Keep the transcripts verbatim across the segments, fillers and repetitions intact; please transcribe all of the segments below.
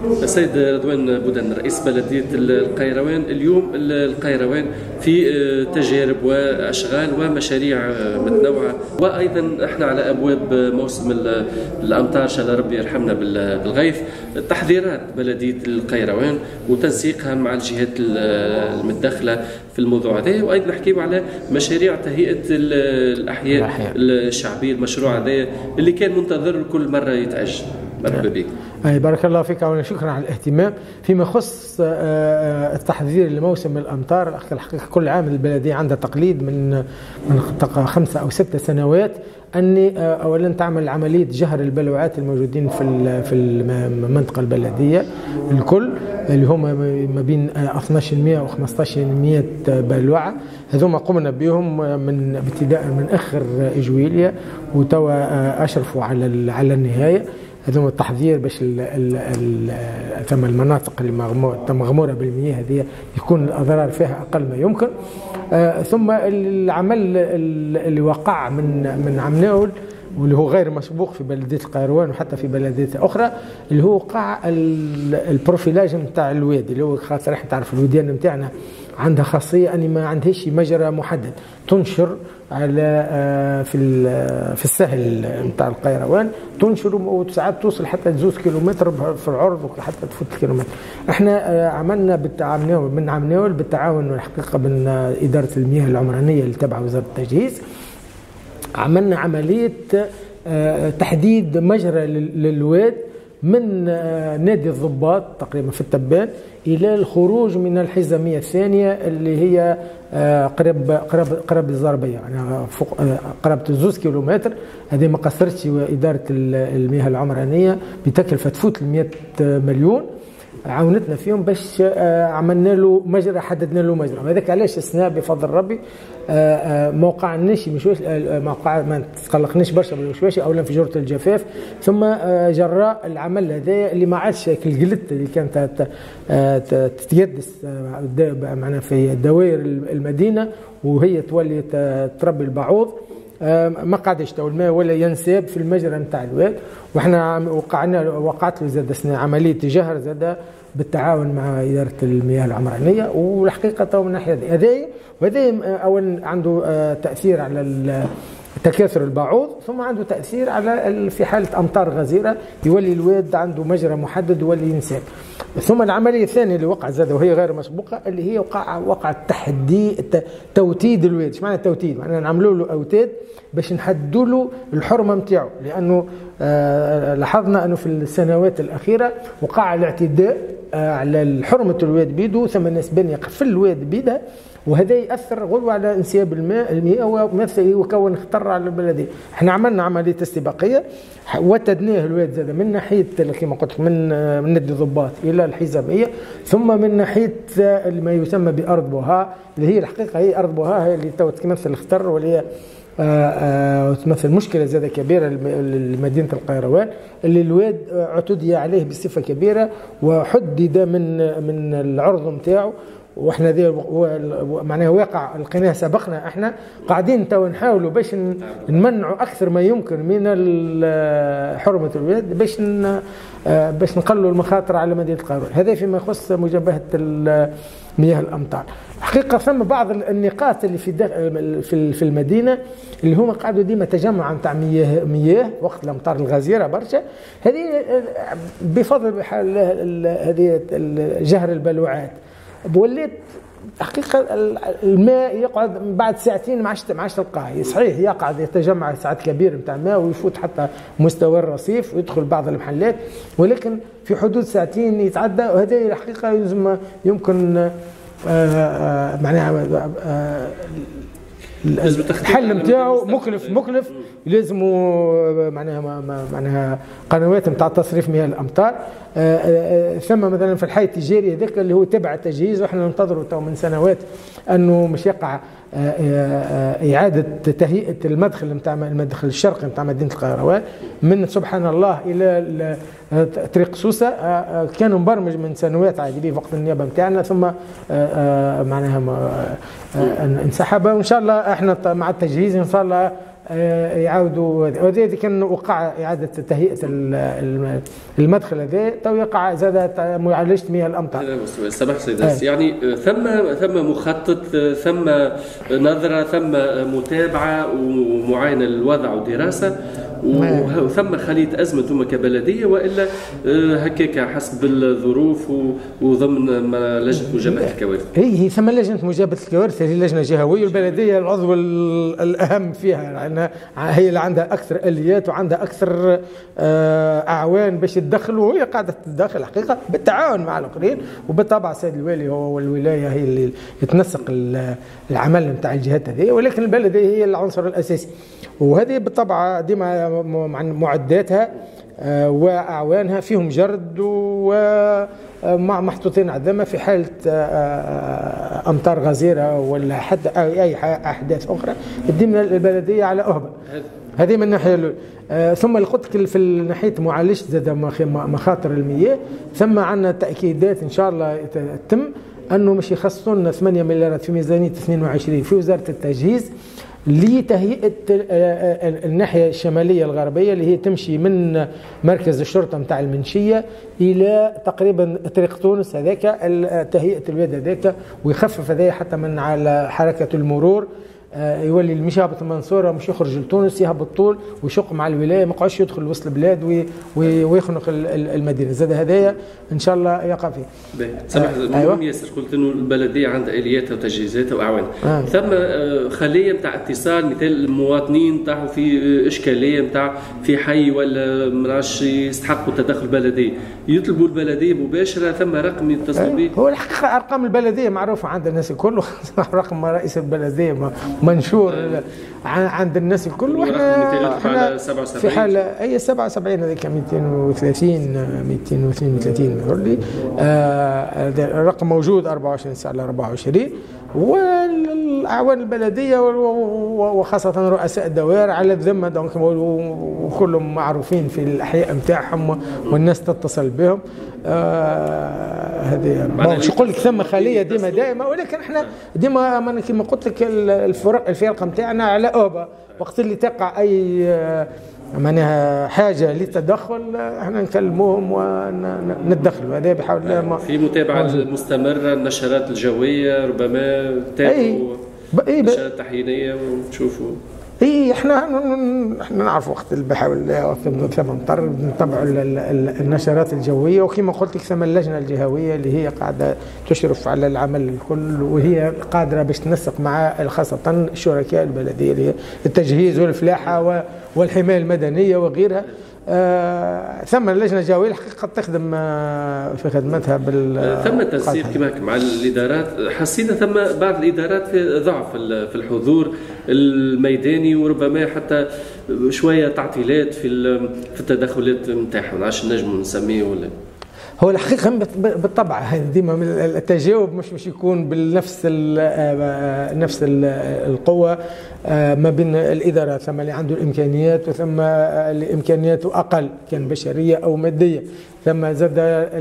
السيد رضوان بودن رئيس بلدية القيروان، اليوم القيروان في تجارب وأشغال ومشاريع متنوعة، وأيضا احنا على أبواب موسم الأمطار، إن شاء الله ربي يرحمنا بالغيث. تحذيرات بلدية القيروان وتنسيقها مع الجهات المتدخلة في الموضوع هذا، وأيضا نحكيو على مشاريع تهيئة الأحياء الشعبية، المشروع هذا اللي كان منتظر كل مرة يتأجل. مرحبا بك. أي بارك الله فيك، أولا شكرا على الاهتمام. فيما يخص التحضير لموسم الأمطار، الحقيقة كل عام البلدية عندها تقليد من من خمسة أو ستة سنوات أني أولا تعمل عملية جهر البلوعات الموجودين في في المنطقة البلدية الكل، اللي هم ما بين اثناش بالمئة و خمسطاش بالمئة بلوعة. هذوما قمنا بهم من ابتداء من آخر إجويليا وتوا أشرفوا على على النهاية. هذوما التحضير باش ثم المناطق اللي مغموره بالمياه هذه يكون الاضرار فيها اقل ما يمكن. آه ثم العمل اللي وقع من من عمناول واللي هو غير مسبوق في بلديه القيروان وحتى في بلديات اخرى، اللي هو وقع البروفيلاج نتاع الوادي، اللي هو خاطر احنا تعرف الوديان نتاعنا عندها خاصيه اني ما عندهاش مجرى محدد تنشر على في في السهل نتاع القيروان، تنشر وساعات توصل حتى جوز كيلومتر في العرض وحتى تفوت الكيلومتر. احنا عملنا بالتعاون من عمناول بالتعاون الحقيقه من اداره المياه العمرانيه اللي تبع وزاره التجهيز، عملنا عمليه تحديد مجرى للواد من نادي الضباط تقريبا في التبان الى الخروج من الحزاميه الثانيه اللي هي قرب قرب قرب الزربيه، يعني فوق قرابه زوز كيلومتر. هذه ما قصرتش اداره المياه العمرانيه بتكلفه تفوت ال مئة مليون، عاونتنا فيهم باش عملنا له مجرى، حددنا له مجرى. هذاك علاش اثناء بفضل ربي ما وقعناش مشواش، ما وقع ما تقلقناش برشا بالوشواشي اولا في جرة الجفاف، ثم جراء العمل هذا اللي ما عادش الجلت اللي كانت تتيدس معنا في دوائر المدينه وهي تولي تربي البعوض، ما قعدش تو الماء ولا ينساب في المجرى نتاع الواد. واحنا وقعنا وقعت له زاد اثناء عمليه جهر زاد بالتعاون مع اداره المياه العمرانيه. والحقيقه تو من ناحيه هذه وهذا اولا عنده تاثير على تكاثر البعوض، ثم عنده تاثير على في حاله امطار غزيره يولي الواد عنده مجرى محدد يولي ينساب. ثم العمليه الثانيه اللي وقعت زاد وهي غير مسبوقه اللي هي وقع وقع تحدي توتيد الواد. ايش معنى التوتيد؟ معناها نعملوا له اوتاد باش نحدوا له الحرمه نتاعو، لانه آه لاحظنا انه في السنوات الاخيره وقع الاعتداء آه على حرمه الواد بيدو، ثم الناس بان يقفل الواد بيدها، وهذا ياثر غدوه على انسياب الماء المياه ومثل وكون خطر على البلديه. احنا عملنا عمليه استباقيه وتدناه الواد زاد من ناحيه كما قلت من من نادي الضباط الى الحزاميه، ثم من ناحيه ما يسمى بارض بوها اللي هي الحقيقه هي ارض بوها هي اللي تمثل الخطر واللي وتمثل مشكله زاده كبيره لمدينه القيروان، اللي الواد اعتدي عليه بصفه كبيره وحدد من من العرض نتاعو. واحنا ذي معناها واقع لقيناه سبقنا، احنا قاعدين تو نحاولوا باش نمنعوا اكثر ما يمكن من حرمه الواد باش باش نقلوا المخاطر على مدينه القيروان. هذا فيما يخص مجابهه مياه الامطار. حقيقه ثم بعض النقاط اللي في في في المدينه اللي هما قاعدوا ديما تجمع نتاع مياه مياه وقت الامطار الغزيره برشا، هذه بفضل هذه جهر البلوعات وليت حقيقه الماء يقعد بعد ساعتين ما عادش ما عادش تلقاه. صحيح يقعد يتجمع ساعات كبير نتاع الماء ويفوت حتى مستوى الرصيف ويدخل بعض المحلات، ولكن في حدود ساعتين يتعدى. وهذا الحقيقه يلزم يمكن آآ آآ معناها الحل نتاعو مكلف مكلف لازموا معناها معناها قنوات نتاع تصريف مياه الامطار. ثم مثلا في الحي التجاري هذاك اللي هو تبع التجهيز، واحنا ننتظروا تو من سنوات انه مش يقع اعاده تهيئه المدخل نتاع المدخل الشرقي نتاع مدينه القيروان من سبحان الله الى طريق سوسه، كان مبرمج من سنوات عادي بوقت النيابه نتاعنا، ثم معناها انسحب. وان شاء الله احنا مع التجهيز ان شاء الله يعاودوا. هذا كان وقع اعاده تهيئه المدخل هذا، تو يقع زاد معالجه مياه الامطار. سمح سيدي، يعني ثم ثم مخطط، ثم نظره، ثم متابعه ومعاينه للوضع ودراسه، وثم خلية أزمة ثم كبلدية، وإلا هكاك حسب الظروف وضمن لجنة مجابهة الكوارث. هي هي ثم لجنة مجابهة الكوارث، هي لجنة جهوية، والبلدية العضو الأهم فيها، لأن هي اللي عندها أكثر آليات وعندها أكثر أعوان باش تدخل، وهي قاعدة تدخل حقيقة بالتعاون مع الآخرين. وبالطبع السيد الوالي هو والولاية هي اللي يتنسق العمل نتاع الجهات هذه، ولكن البلدية هي العنصر الأساسي. وهذه بالطبع ديما معداتها واعوانها فيهم جرد ومحطوطين عدمه في حاله امطار غزيره ولا حتى اي احداث اخرى ديما البلديه على اهبه. هذه من الناحيه الاولى. ثم قلت في ناحيه معالجه زاد مخاطر المياه، ثم عندنا تاكيدات ان شاء الله تتم انه مش يخصصوا لنا ثمانية مليارات في ميزانيه اثنين وعشرين في وزاره التجهيز لتهيئة الناحية الشمالية الغربية اللي هي تمشي من مركز الشرطة متاع المنشية إلى تقريبا طريق تونس، هذاك تهيئة الواد هذاك، ويخفف هذا حتى من على حركة المرور. يولي اللي مش يهبط المنصوره مش يخرج لتونس، يهبط طول ويشق مع الولايه، ما يقعدش يدخل وسط البلاد ويخنق المدينه. زاد هذايا ان شاء الله يقع فيه. سمح لي أيوة. ياسر قلت انه البلديه عندها الياتها وتجهيزاتها واعوانها. آه. ثم خليه نتاع اتصال، مثال المواطنين طاحوا في اشكاليه نتاع في حي ولا منعش يستحقوا تدخل بلدي، يطلبوا البلديه مباشره، ثم رقم يتصلوا به. هو الحقيقه ارقام البلديه معروفه عند الناس الكل، رقم رئيس البلديه منشور آه. عند الناس الكل. واحنا احنا في حاله اي سبعة وسبعين هذيك مئتين وثلاثين مئتين واثنين وثلاثين لي آه الرقم موجود أربعة وعشرين ساعه على أربعة وعشرين. والاعوان البلديه وخاصه رؤساء الدوائر على الذمه، دونك وكلهم معروفين في الاحياء نتاعهم والناس تتصل بهم. هذه آه مش نقول لك ثم خليه ديما دائما، ولكن احنا ديما ما كما قلت لك الفرق الفرقه نتاعنا على اوبا، وقت اللي تقع اي آه معناها حاجه للتدخل احنا نكلموهم وندخلوا. هذا بحاول الله في متابعه مستمره النشرات الجويه، ربما تتابعوا النشرات التحليليه وتشوفوا. اي احنا احنا نعرف وقت اللي بحاول ثم نضطر نتبعوا النشرات الجويه، وكما قلت لك ثم اللجنه الجهويه اللي هي قاعده تشرف على العمل الكل، وهي قادره باش تنسق مع خاصه الشركاء البلديه اللي هي التجهيز والفلاحه والحمايه المدنيه وغيرها. آه ثم اللجنه الجويه الحقيقه تخدم آه في خدمتها بال ثم تنسيق كما مع الادارات. حسينا ثم بعض الادارات في ضعف في الحضور الميداني، وربما حتى شويه تعطيلات في في التدخلات نتاعهم، ما عادش نجموا نسميه ولا. هو الحقيقه بالطبع هذا ديما التجاوب مش مش يكون بنفس نفس القوه ما بين الادارات، ثم اللي عنده الامكانيات وثم اللي امكانياته اقل كان بشريه او ماديه، ثم زاد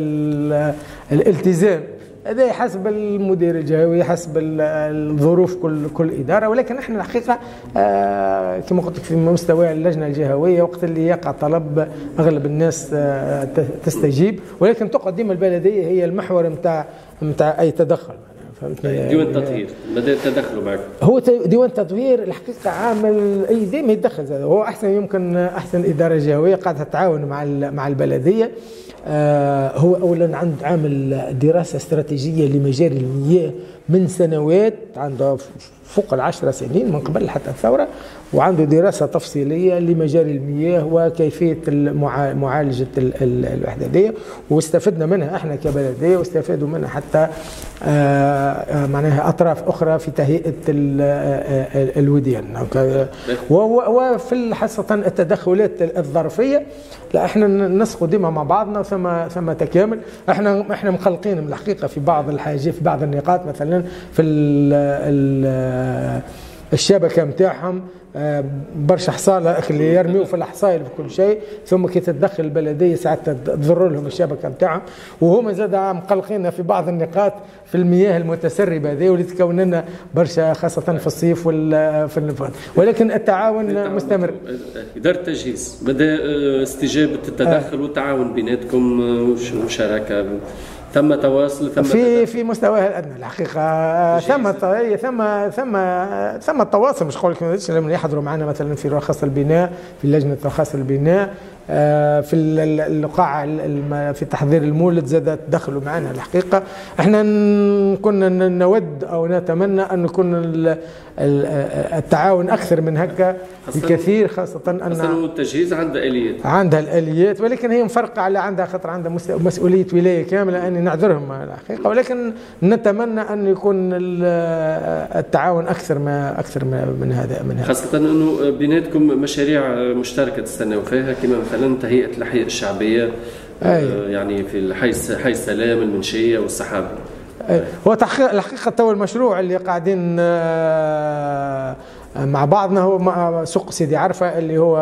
الالتزام. هذا حسب المدير الجهوي، حسب الظروف كل كل اداره. ولكن احنا الحقيقه آه كما قلت لك في مستوى اللجنه الجهويه وقت اللي يقع طلب اغلب الناس آه تستجيب، ولكن تقعد ديما البلديه هي المحور نتاع نتاع اي تدخل. ديوان التطهير بدا تدخلوا معك. هو ديوان التطهير الحقيقه عامل اي ديما يتدخل، هذا هو احسن، يمكن احسن اداره جهويه قاعده تتعاون مع مع البلديه. آه هو اولا عند عامل دراسه استراتيجيه لمجاري المياه من سنوات، عنده فوق العشر سنين من قبل حتى الثوره، وعنده دراسه تفصيليه لمجاري المياه وكيفيه معالجه الوحده دي، واستفدنا منها احنا كبلديه، واستفادوا منها حتى آه معناها اطراف اخرى في تهيئه الوديان. وفي خاصه التدخلات الظرفيه لا احنا نسقوا ديما مع بعضنا، ثم ثم تكامل. احنا احنا مقلقين من الحقيقه في بعض الحاجات، في بعض النقاط، مثلا في ال ال الشبكه نتاعهم برشا حصالة اللي يرميوا في الحصايل في كل شيء، ثم كي تتدخل البلدية ساعات تضر لهم الشبكة نتاعهم، وهما زاد مقلقين في بعض النقاط في المياه المتسربة هذه واللي تكون لنا برشا خاصة في الصيف في النفاذ، ولكن التعاون مستمر. إدارة التجهيز بدا استجابة التدخل آه. والتعاون بيناتكم وشراكة، ثم تواصل ثم في في مستواها الادنى الحقيقه، ثم ثم ثم ثم التواصل، مش نقول لك لما يحضروا معنا مثلا في رخص البناء، في لجنه رخص البناء، في القاعة في تحضير المولد زاد تدخلوا معنا. الحقيقة احنا كنا نود او نتمنى ان يكون التعاون اكثر من هكا بكثير، خاصة ان التجهيز عندها اليات عندها الاليات، ولكن هي مفرقة على عندها خاطر عندها مسؤولية ولاية كاملة اني نعذرهم الحقيقة، ولكن نتمنى ان يكون التعاون اكثر ما اكثر من هذا من هذا خاصة انه بيناتكم مشاريع مشتركة تستناو فيها، كما مثلا تهيئة الأحياء الشعبية أيه. يعني في حي حي السلام المنشية والسحابة. أيه. هو الحقيقة تو المشروع اللي قاعدين مع بعضنا هو سوق سيدي عرفة اللي هو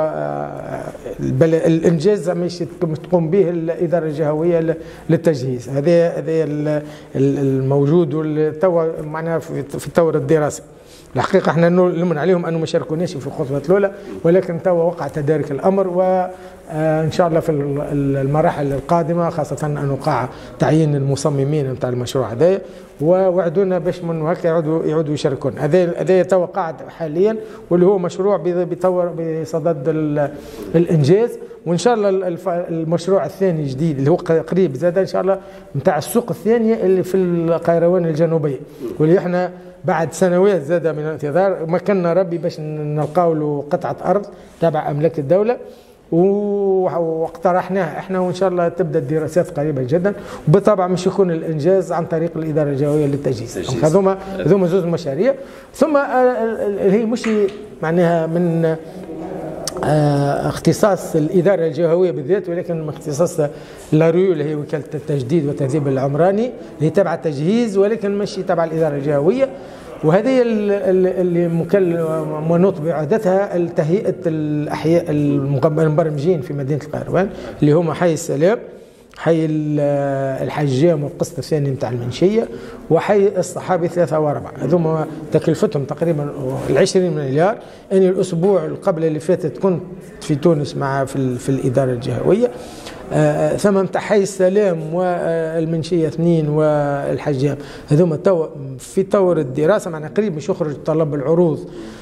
الإنجاز مش تقوم به الإدارة الجهوية للتجهيز، هذا هذا الموجود والتو معناها في الطور الدراسي. الحقيقة احنا نلمن عليهم انه ما شاركوناش في الخطوة الأولى، ولكن توا وقع تدارك الأمر، وإن شاء الله في المراحل القادمة خاصة أن وقع تعيين المصممين نتاع المشروع هذا، ووعدونا باش من هكا يعودوا يعودوا يشاركون. هذا هذا توا قاعد حاليا، واللي هو مشروع بيطور بصدد الإنجاز، وإن شاء الله المشروع الثاني الجديد اللي هو قريب زاد إن شاء الله نتاع السوق الثانية اللي في القيروان الجنوبية، واللي احنا بعد سنوات زادة من الانتظار مكننا ربي باش نلقاو له قطعة أرض تابع أملاك الدولة، واقترحناها احنا، وإن شاء الله تبدأ الدراسات قريبا جدا، وبالطبع مش يكون الإنجاز عن طريق الإدارة الجهوية للتجهيز. هذوما هذوما زوج مشاريع، ثم هي مش معناها من اه اختصاص الإدارة الجهوية بالذات، ولكن من اختصاص لاريو اللي هي وكالة التجديد والتهذيب العمراني اللي هي تبع التجهيز، ولكن مش تبع الإدارة الجهوية، وهذه اللي مكل منوط بعهدتها تهيئة الأحياء المبرمجين في مدينة القيروان اللي هم حي السلام، حي الحجام والقسط الثاني نتاع المنشية، وحي الصحابي ثلاثة وأربعة. هذوما تكلفتهم تقريبا العشرين مليار. أنا الأسبوع قبل اللي فاتت كنت في تونس مع في, في الإدارة الجهوية، آه ثم نتاع حي السلام والمنشية اثنين والحجام، هذوما تو في طور الدراسة، معنا قريب مش يخرج طلب العروض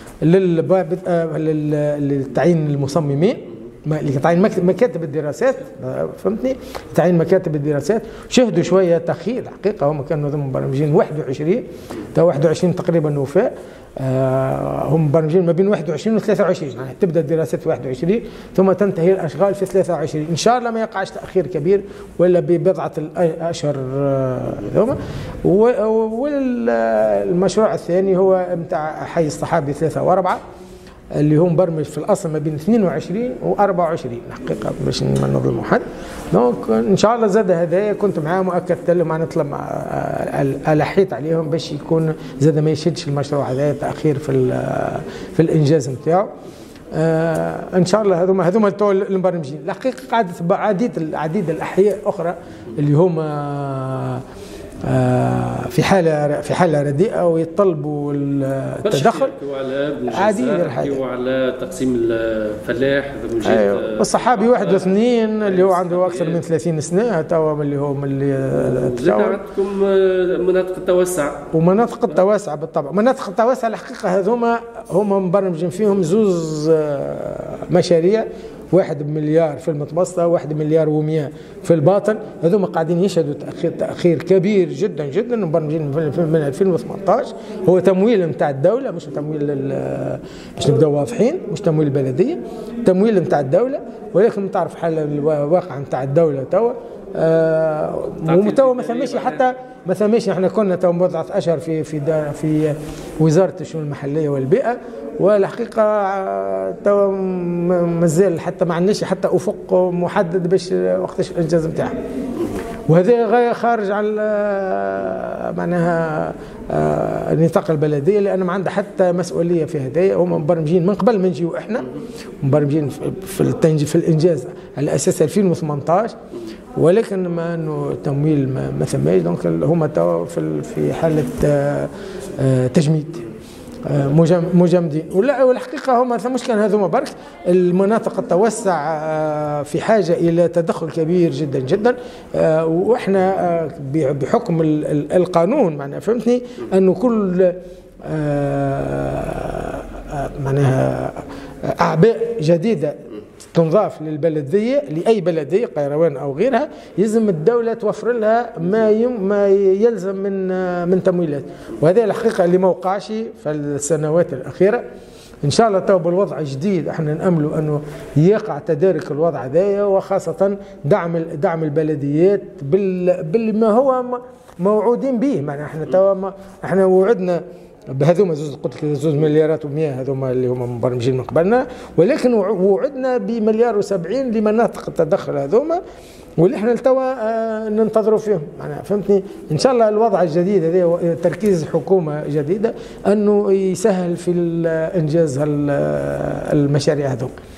للتعيين المصممين، لتعيين مكاتب الدراسات، فهمتني؟ تعيين مكاتب الدراسات. شهدوا شويه تاخير الحقيقه، هم كانوا مبرمجين واحد وعشرين، تا واحد وعشرين تقريبا وفاء، آه هم مبرمجين ما بين واحد وعشرين و ثلاثة وعشرين، يعني تبدا الدراسات في واحد وعشرين ثم تنتهي الاشغال في ثلاثة وعشرين، ان شاء الله ما يقعش تاخير كبير ولا ببضعه الاشهر هذوما. والمشروع الثاني هو نتاع حي الصحابي ثلاثة وأربعة اللي هو مبرمج في الاصل ما بين اثنين وعشرين و أربعة وعشرين الحقيقه باش ما نظلموا حد. دونك ان شاء الله زاد هذايا كنت معاهم واكدت لهم انا نطلب الحيت عليهم باش يكون زاد ما يشدش المشروع هذا تاخير في في الانجاز نتاعو. آه ان شاء الله هذوما هذوما المبرمجين. الحقيقه قاعده عديد عديد الاحياء اخرى اللي هما آه في حاله في حاله رديئه ويطلبوا التدخل. عديد الحاجات وعلى تقسيم الفلاح. ايوه الصحابي واحد واثنين اللي هو عنده اكثر من ثلاثين سنه توا اللي هو من اللي عندكم مناطق التوسع ومناطق التوسع بالطبع. مناطق التوسع الحقيقه هذوما هم مبرمجين فيهم زوز مشاريع، واحد بمليار في المتوسطة وواحد بمليار ومئة في الباطن. هذوما قاعدين يشهدوا تأخير, تأخير كبير جدا جدا مبرمجين من ألفين وثمانية عشر. هو تمويل نتاع الدولة مش تمويل باش نبداو واضحين، مش تمويل بلدية، تمويل نتاع الدولة. ولكن تعرف حال الواقع نتاع الدولة توا آه وتوا ما ثماش حتى ما ثماش. احنا كنا تو بضعة اشهر في في في وزارة الشؤون المحلية والبيئة، والحقيقة تو مازال حتى ما عندناش حتى افق محدد باش وقتاش الانجاز نتاعها. وهذا غاية خارج عن معناها النطاق البلدية، لأن ما عندها حتى مسؤولية في هدايا. هم مبرمجين من قبل ما نجيو احنا، مبرمجين في التنجيز في الإنجاز على أساس ألفين وثمانية عشر، ولكن ما انه التمويل ما ثماش، دونك هما توا في حالة تجميد مجمدين. والحقيقه هما مش كان هذوما برك، المناطق التوسع في حاجه الى تدخل كبير جدا جدا، واحنا بحكم القانون معناها فهمتني انه كل معناها اعباء جديده تنضاف للبلديه، لاي بلديه قيروان او غيرها، يلزم الدوله توفر لها ما يم ما يلزم من من تمويلات، وهذه الحقيقه اللي ما وقعش في السنوات الاخيره. ان شاء الله تو بالوضع الجديد احنا ناملوا انه يقع تدارك الوضع هذايا، وخاصه دعم دعم البلديات بال بالما هو موعودين به. معناها احنا تو احنا وعدنا بهذوما زوز قلت لك زوز مليارات ومئة هذوما اللي هما مبرمجين من قبلنا، ولكن وعدنا بمليار وسبعين لمناطق التدخل هذوما، واللي احنا لتوا آه ننتظروا فيهم. معناها فهمتني ان شاء الله الوضع الجديد هذا تركيز حكومه جديده انه يسهل في انجاز المشاريع هذوما.